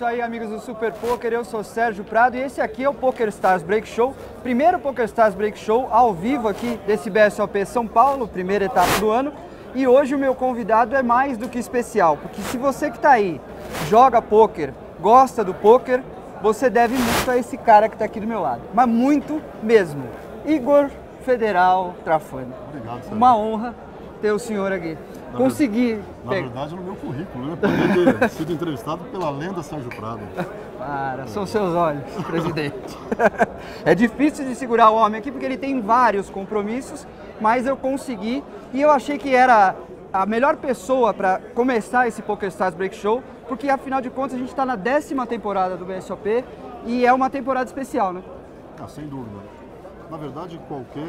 isso aí, amigos do Super Poker, eu sou Sérgio Prado e esse aqui é o PokerStars Break Show, primeiro PokerStars Break Show ao vivo aqui desse BSOP São Paulo, primeira etapa do ano. E hoje o meu convidado é mais do que especial, porque se você que está aí joga poker, gosta do poker, você deve muito a esse cara que está aqui do meu lado, mas muito mesmo. Igor Federal Trafani. Obrigado, Sérgio. Uma honra ter o senhor aqui. Consegui. Na verdade, no meu currículo, né? Poder ter sido entrevistado pela lenda Sérgio Prado. Para, são seus olhos, presidente. É difícil de segurar o homem aqui porque ele tem vários compromissos, mas eu consegui e eu achei que era a melhor pessoa para começar esse PokerStars Break Show, porque afinal de contas a gente está na 10ª temporada do BSOP e é uma temporada especial, né? Ah, sem dúvida. Na verdade, qualquer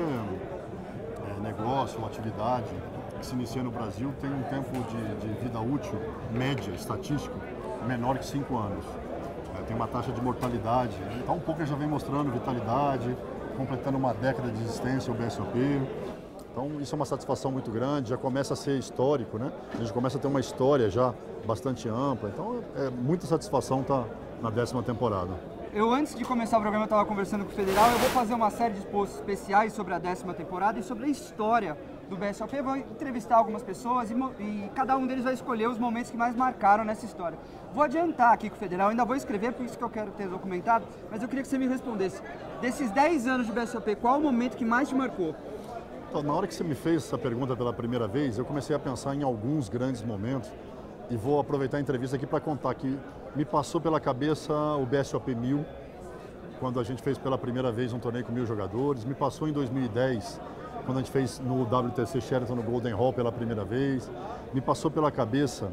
negócio ou atividade que se inicia no Brasil tem um tempo de vida útil, média, estatístico, menor que 5 anos. Tem uma taxa de mortalidade. Então, o poker já vem mostrando vitalidade, completando uma década de existência, o BSOP. Então, isso é uma satisfação muito grande, já começa a ser histórico, né? A gente começa a ter uma história já bastante ampla. Então, é muita satisfação estar na 10ª temporada. Eu, antes de começar o programa, eu estava conversando com o Federal. Eu vou fazer uma série de posts especiais sobre a 10ª temporada e sobre a história do BSOP. Eu vou entrevistar algumas pessoas e cada um deles vai escolher os momentos que mais marcaram nessa história. Vou adiantar aqui com o Federal, ainda vou escrever, por isso que eu quero ter documentado, mas eu queria que você me respondesse. Desses 10 anos de BSOP, qual o momento que mais te marcou? Então, na hora que você me fez essa pergunta pela primeira vez, eu comecei a pensar em alguns grandes momentos e vou aproveitar a entrevista aqui para contar que me passou pela cabeça o BSOP 1000, quando a gente fez pela primeira vez um torneio com 1000 jogadores, me passou em 2010, quando a gente fez no WTC Sheraton no Golden Hall pela primeira vez, me passou pela cabeça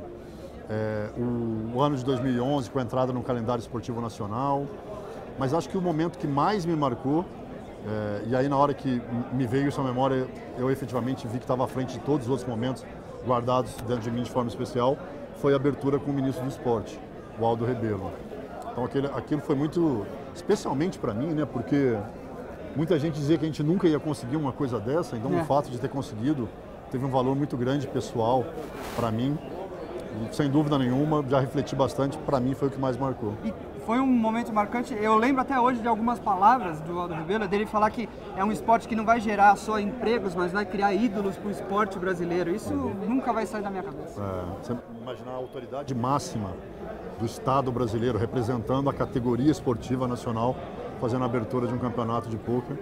o ano de 2011 com a entrada no calendário esportivo nacional, mas acho que o momento que mais me marcou, e aí na hora que me veio isso à memória, eu efetivamente vi que estava à frente de todos os outros momentos guardados dentro de mim de forma especial, foi a abertura com o ministro do esporte, o Aldo Rebelo. Então aquilo foi muito, especialmente para mim, né, porque muita gente dizia que a gente nunca ia conseguir uma coisa dessa, então o fato de ter conseguido teve um valor muito grande pessoal para mim. E, sem dúvida nenhuma, já refleti bastante, para mim foi o que mais marcou. E foi um momento marcante, eu lembro até hoje de algumas palavras do Aldo Rebelo, dele falar que é um esporte que não vai gerar só empregos, mas vai criar ídolos para o esporte brasileiro. Isso nunca vai sair da minha cabeça. Você imaginar a autoridade máxima do Estado brasileiro representando a categoria esportiva nacional, fazendo a abertura de um campeonato de pôquer,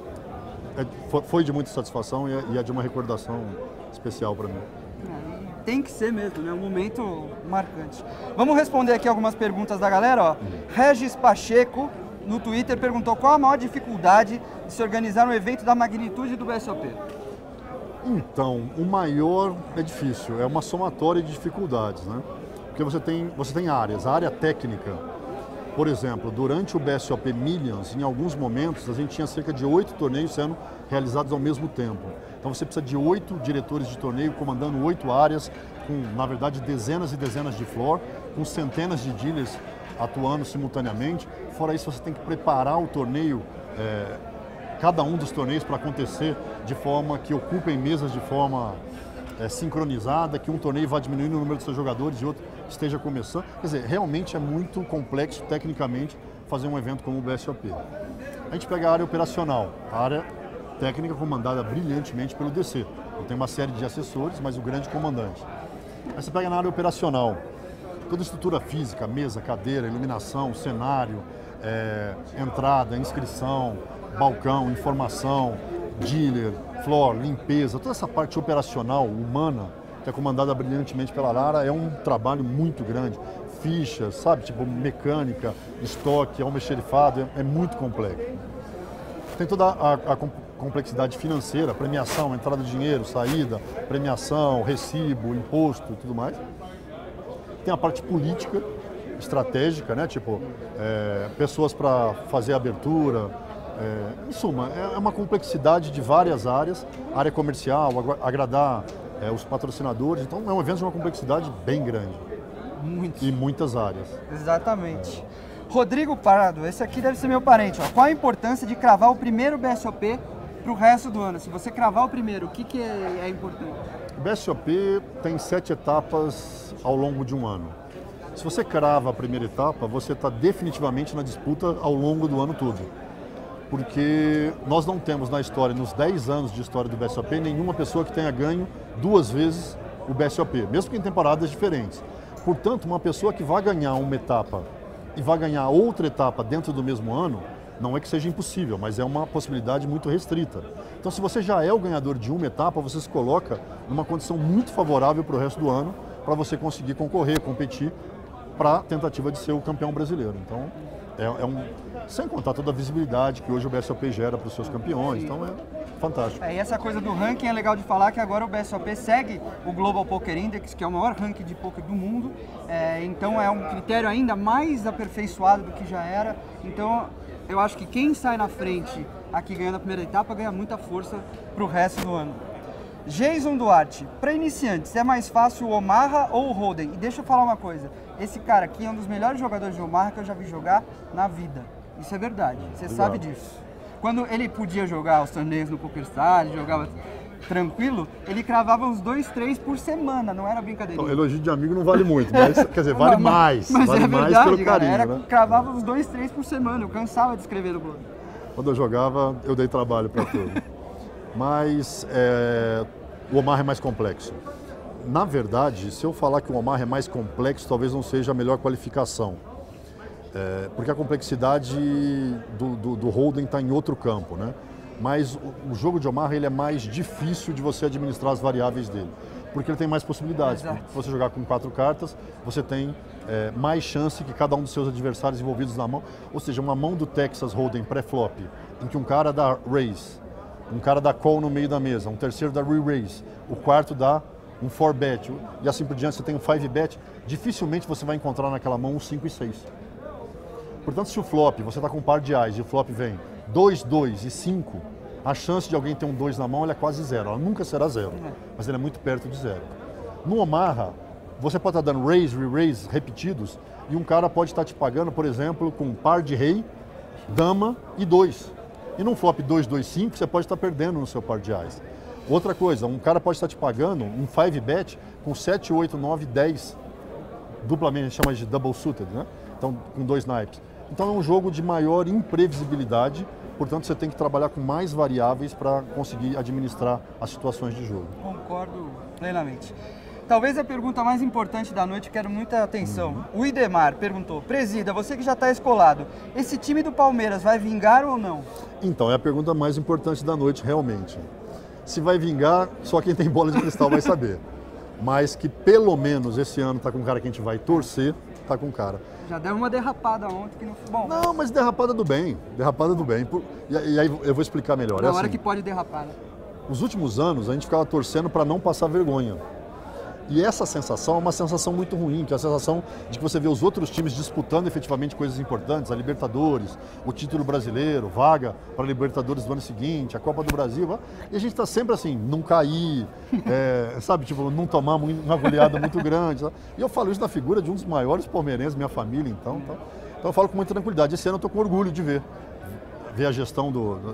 foi de muita satisfação e é de uma recordação especial para mim. Tem que ser mesmo, né? Um momento marcante. Vamos responder aqui algumas perguntas da galera, ó. Regis Pacheco, no Twitter, perguntou qual a maior dificuldade de se organizar um evento da magnitude do BSOP? Então, o maior é difícil, é uma somatória de dificuldades, né? Porque você tem áreas, a área técnica, por exemplo, durante o BSOP Millions, em alguns momentos, a gente tinha cerca de 8 torneios sendo realizados ao mesmo tempo. Então você precisa de 8 diretores de torneio comandando 8 áreas, com, na verdade, dezenas e dezenas de floor, com centenas de dealers atuando simultaneamente. Fora isso, você tem que preparar o torneio, cada um dos torneios para acontecer de forma que ocupem mesas de forma sincronizada, que um torneio vá diminuindo o número de seus jogadores e outro esteja começando. Quer dizer, realmente é muito complexo tecnicamente fazer um evento como o BSOP. A gente pega a área operacional, a área técnica comandada brilhantemente pelo DC. Tem uma série de assessores, mas o grande comandante. Aí você pega na área operacional, toda a estrutura física, mesa, cadeira, iluminação, cenário, entrada, inscrição, balcão, informação, dealer, floor, limpeza, toda essa parte operacional, humana, que é comandada brilhantemente pela Lara, é um trabalho muito grande. Fichas, sabe, tipo mecânica, estoque, almoxerifado, é muito complexo. Tem toda a complexidade financeira, premiação, entrada de dinheiro, saída, premiação, recibo, imposto e tudo mais. Tem a parte política, estratégica, né? Tipo, pessoas para fazer a abertura. Em suma, é uma complexidade de várias áreas, área comercial, agradar os patrocinadores. Então, é um evento de uma complexidade bem grande. Muito. E muitas áreas. Exatamente. Rodrigo Prado, esse aqui deve ser meu parente. Ó. Qual a importância de cravar o primeiro BSOP para o resto do ano? Se você cravar o primeiro, o que é importante? O BSOP tem 7 etapas ao longo de um ano. Se você crava a primeira etapa, você está definitivamente na disputa ao longo do ano todo. Porque nós não temos na história, nos 10 anos de história do BSOP, nenhuma pessoa que tenha ganho 2 vezes o BSOP, mesmo que em temporadas diferentes. Portanto, uma pessoa que vai ganhar uma etapa e vai ganhar outra etapa dentro do mesmo ano, não é que seja impossível, mas é uma possibilidade muito restrita. Então, se você já é o ganhador de uma etapa, você se coloca numa condição muito favorável para o resto do ano, para você conseguir concorrer, competir para a tentativa de ser o campeão brasileiro. Então, sem contar toda a visibilidade que hoje o BSOP gera para os seus campeões, então é fantástico. E essa coisa do ranking é legal de falar que agora o BSOP segue o Global Poker Index, que é o maior ranking de poker do mundo, então é um critério ainda mais aperfeiçoado do que já era, então eu acho que quem sai na frente aqui ganhando a primeira etapa ganha muita força para o resto do ano. Jason Duarte, para iniciantes, é mais fácil o Omaha ou o Hold'em? E deixa eu falar uma coisa, esse cara aqui é um dos melhores jogadores de Omaha que eu já vi jogar na vida. Isso é verdade, você sabe disso. Quando ele podia jogar os torneios no PokerStars, jogava tranquilo, ele cravava uns 2, 3 por semana, não era brincadeira. Então, elogio de amigo não vale muito, mas quer dizer, vale mais. Mas vale é verdade, mais pelo carinho, cara, né? Cravava uns 2, 3 por semana, eu cansava de escrever no blog. Quando eu jogava, eu dei trabalho para tudo. Mas o Omaha é mais complexo. Na verdade, se eu falar que o Omaha é mais complexo, talvez não seja a melhor qualificação. Porque a complexidade do Hold'em está em outro campo, né? Mas o jogo de Omaha ele é mais difícil de você administrar as variáveis dele, porque ele tem mais possibilidades. Se você jogar com 4 cartas, você tem mais chance que cada um dos seus adversários envolvidos na mão, ou seja, uma mão do Texas Hold'em pré-flop, em que um cara dá raise, um cara dá call no meio da mesa, um terceiro dá re-raise, o quarto dá um 4-bet, e assim por diante você tem um 5-bet, dificilmente você vai encontrar naquela mão um 5 e 6. Portanto, se o flop, você está com um par de ás e o flop vem 2, 2 e 5, a chance de alguém ter um 2 na mão ela é quase zero. Ela nunca será zero, mas ela é muito perto de zero. No Omaha, você pode estar dando raise, re-raise repetidos e um cara pode estar te pagando, por exemplo, com um par de rei, dama e 2. E num flop 2, 2, 5, você pode estar perdendo no seu par de ás. Outra coisa, um cara pode estar te pagando um 5-bet com 7, 8, 9, 10, duplamente, a gente chama de double suited, né? Então, com 2 naipes. Então é um jogo de maior imprevisibilidade, portanto você tem que trabalhar com mais variáveis para conseguir administrar as situações de jogo. Concordo plenamente. Talvez a pergunta mais importante da noite, quero muita atenção. O Idemar perguntou, Presida, você que já está escolado, esse time do Palmeiras vai vingar ou não? Então, é a pergunta mais importante da noite, realmente. Se vai vingar, só quem tem bola de cristal vai saber. Mas que pelo menos esse ano está com um cara que a gente vai torcer, está com um cara. Já deu uma derrapada ontem que não foi bom. Não, mas derrapada do bem. Derrapada do bem. E aí eu vou explicar melhor. Na hora que pode derrapar. Nos últimos anos, a gente ficava torcendo para não passar vergonha. E essa sensação é uma sensação muito ruim, que é a sensação de que você vê os outros times disputando efetivamente coisas importantes, a Libertadores, o título brasileiro, vaga para a Libertadores do ano seguinte, a Copa do Brasil, e a gente está sempre assim, não cair, sabe, tipo, não tomar uma goleada muito grande. Sabe? E eu falo isso na figura de um dos maiores palmeirenses, minha família, então eu falo com muita tranquilidade. Esse ano eu estou com orgulho de ver a gestão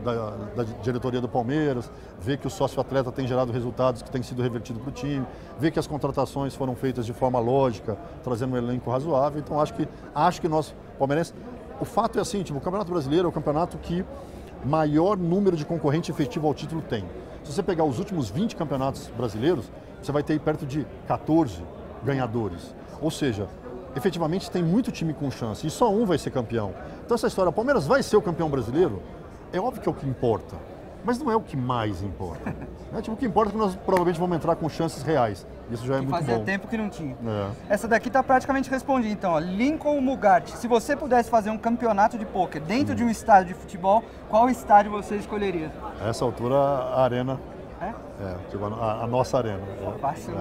da diretoria do Palmeiras, ver que o sócio-atleta tem gerado resultados que têm sido revertidos para o time, ver que as contratações foram feitas de forma lógica, trazendo um elenco razoável. Então acho que nós, palmeirenses, o fato é assim, tipo, o Campeonato Brasileiro é o campeonato que maior número de concorrente efetivo ao título tem. Se você pegar os últimos 20 campeonatos brasileiros, você vai ter perto de 14 ganhadores. Ou seja, efetivamente tem muito time com chance e só um vai ser campeão. Então essa história, o Palmeiras vai ser o campeão brasileiro, é óbvio que é o que importa, mas não é o que mais importa. Tipo, o que importa é que nós provavelmente vamos entrar com chances reais. Isso já é muito bom. Fazia tempo que não tinha. Essa daqui está praticamente respondida, então. Ó. Lincoln Mugatti, se você pudesse fazer um campeonato de pôquer dentro de um estádio de futebol, qual estádio você escolheria? A essa altura, a Arena. Tipo, a nossa Arena. Fácil.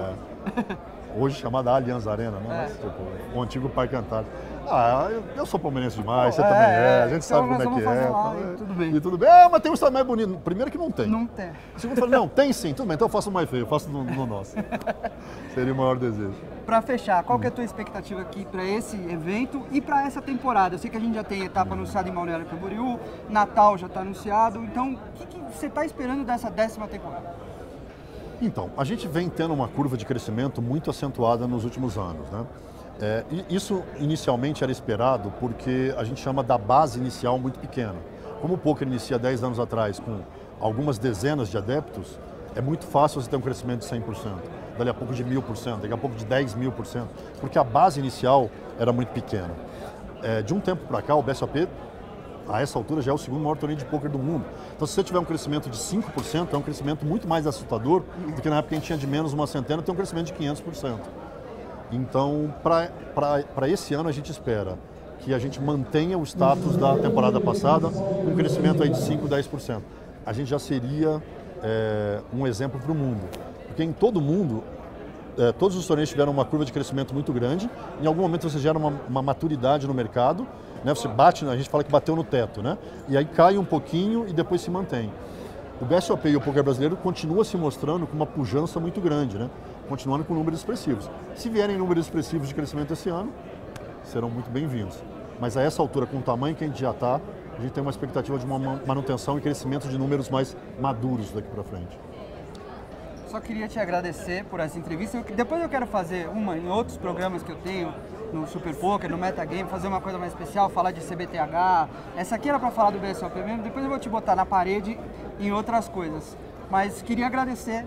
Hoje chamada Allianz Arena, né? Mas, tipo, o antigo Parque Antártico. Eu sou palmeirense demais, você também a gente sabe como é que é. Lá, e tudo bem. E tudo bem, mas tem um estádio mais bonito. Primeiro que não tem. Não tem. Segundo, eu falei, não, tem sim, tudo bem, então eu faço o mais feio, eu faço no nosso. Seria o maior desejo. Para fechar, qual que é a tua expectativa aqui para esse evento e para essa temporada? Eu sei que a gente já tem etapa anunciada em Balneário Camboriú, Natal já está anunciado, então o que você está esperando dessa 10ª temporada? Então, a gente vem tendo uma curva de crescimento muito acentuada nos últimos anos, né? E isso inicialmente era esperado porque a gente chama da base inicial muito pequena. Como o poker inicia 10 anos atrás com algumas dezenas de adeptos, é muito fácil você ter um crescimento de 100%, dali a pouco de 1000%, daqui a pouco de 10.000%, porque a base inicial era muito pequena. De um tempo para cá, o BSOP, a essa altura, já é o segundo maior torneio de poker do mundo. Então, se você tiver um crescimento de 5%, é um crescimento muito mais assustador do que na época que a gente tinha de menos uma centena, tem um crescimento de 500%. Então, para esse ano, a gente espera que a gente mantenha o status da temporada passada, com um crescimento aí de 5%, 10%. A gente já seria um exemplo para o mundo. Porque em todo o mundo, todos os torneios tiveram uma curva de crescimento muito grande. Em algum momento você gera uma maturidade no mercado, né? Você bate, a gente fala que bateu no teto, né? E aí cai um pouquinho e depois se mantém. O BSOP e o poker brasileiro continua se mostrando com uma pujança muito grande, né? Continuando com números expressivos. Se vierem números expressivos de crescimento esse ano, serão muito bem-vindos. Mas a essa altura, com o tamanho que a gente já está, a gente tem uma expectativa de uma manutenção e crescimento de números mais maduros daqui para frente. Só queria te agradecer por essa entrevista. Depois eu quero fazer uma em outros programas que eu tenho, no Super Poker, no Metagame, fazer uma coisa mais especial, falar de CBTH. Essa aqui era para falar do BSOP mesmo, depois eu vou te botar na parede em outras coisas. Mas queria agradecer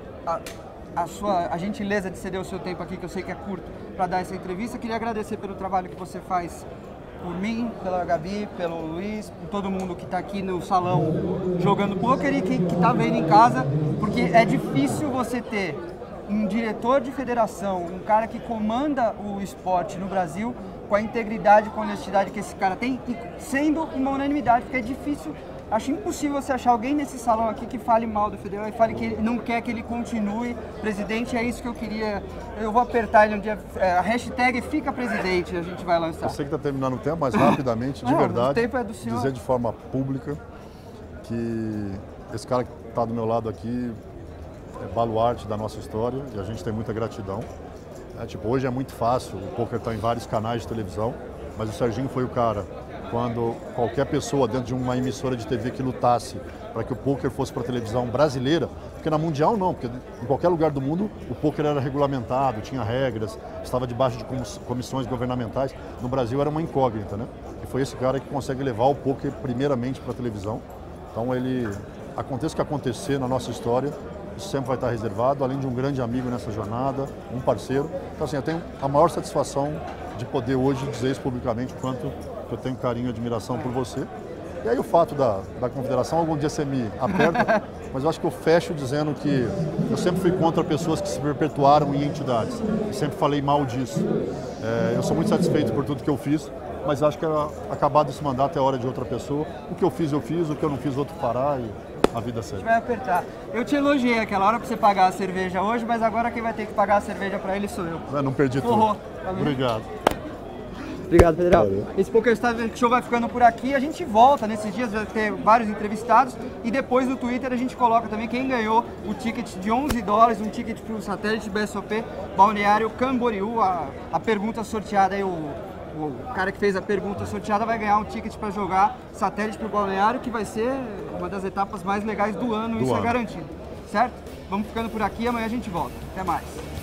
a gentileza de ceder o seu tempo aqui, que eu sei que é curto, para dar essa entrevista. Queria agradecer pelo trabalho que você faz por mim, pela Gabi, pelo Luiz, por todo mundo que está aqui no salão jogando poker e que está vendo em casa, porque é difícil você ter um diretor de federação, um cara que comanda o esporte no Brasil com a integridade e com a honestidade que esse cara tem, e sendo uma unanimidade, porque é difícil, acho impossível você achar alguém nesse salão aqui que fale mal do Federal e fale que não quer que ele continue presidente. É isso que eu queria. Eu vou apertar ele um dia, a hashtag fica presidente, a gente vai lançar. Eu sei que está terminando o tempo, mas rapidamente, de verdade, o tempo é do senhor. Dizer de forma pública que esse cara que está do meu lado aqui é baluarte da nossa história e a gente tem muita gratidão. Hoje é muito fácil, o poker está em vários canais de televisão, mas o Serginho foi o cara, quando qualquer pessoa dentro de uma emissora de TV que lutasse para que o poker fosse para a televisão brasileira, porque na mundial não, porque em qualquer lugar do mundo o poker era regulamentado, tinha regras, estava debaixo de comissões governamentais. No Brasil era uma incógnita, né? E foi esse cara que consegue levar o poker primeiramente para a televisão. Então ele, aconteça o que acontecer na nossa história, isso sempre vai estar reservado, além de um grande amigo nessa jornada, um parceiro. Então assim, eu tenho a maior satisfação de poder hoje dizer isso publicamente, o quanto eu tenho carinho e admiração por você. E aí o fato da confederação, algum dia você me aperta, mas eu acho que eu fecho dizendo que eu sempre fui contra pessoas que se perpetuaram em entidades. Eu sempre falei mal disso. Eu sou muito satisfeito por tudo que eu fiz, mas acho que acabado esse mandato é hora de outra pessoa. O que eu fiz, o que eu não fiz, outro fará e a vida segue. A gente vai apertar. Eu te elogiei aquela hora para você pagar a cerveja hoje, mas agora quem vai ter que pagar a cerveja para ele sou eu. Não perdi tudo. Obrigado. Obrigado, Federal. Valeu. Esse PokerStars Show vai ficando por aqui. A gente volta nesses dias, vai ter vários entrevistados. E depois no Twitter a gente coloca também quem ganhou o ticket de $11, um ticket para o satélite BSOP Balneário Camboriú. A pergunta sorteada aí, o cara que fez a pergunta sorteada vai ganhar um ticket para jogar satélite para o Balneário, que vai ser uma das etapas mais legais do ano, isso é garantido. Certo? Vamos ficando por aqui, amanhã a gente volta. Até mais.